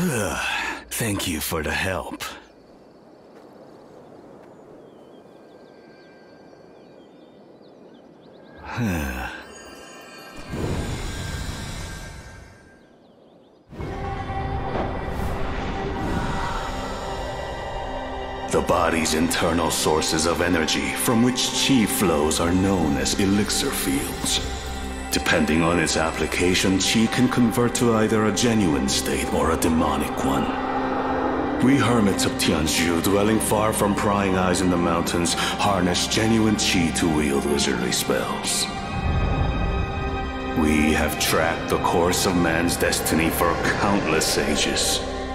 Thank you for the help. The body's internal sources of energy from which chi flows are known as elixir fields. Depending on its application, chi can convert to either a genuine state or a demonic one. We hermits of Tianzhu, dwelling far from prying eyes in the mountains, harness genuine chi to wield wizardly spells. We have tracked the course of man's destiny for countless ages.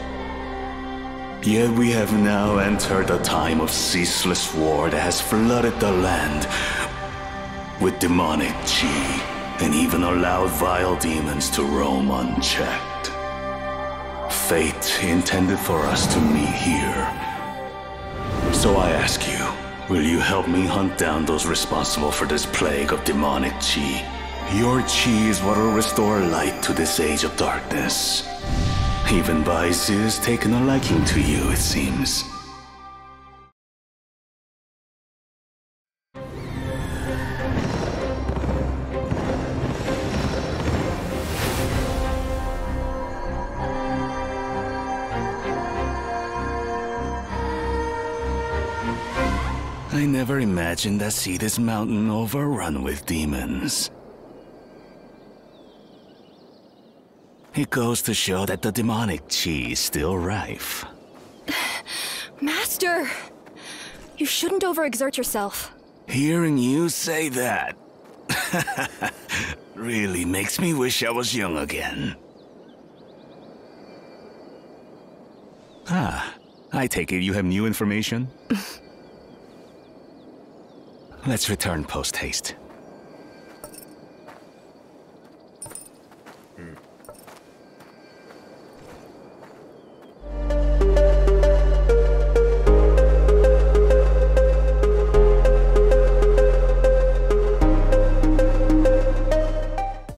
Yet we have now entered a time of ceaseless war that has flooded the land with demonic chi, and even allowed vile demons to roam unchecked. Fate intended for us to meet here. So I ask you, will you help me hunt down those responsible for this plague of demonic chi? Your chi is what will restore light to this age of darkness. Even Baizi has taken a liking to you, it seems. I never imagined I'd see this mountain overrun with demons. It goes to show that the demonic chi is still rife. Master! You shouldn't overexert yourself. Hearing you say that really makes me wish I was young again. I take it you have new information? Let's return post-haste.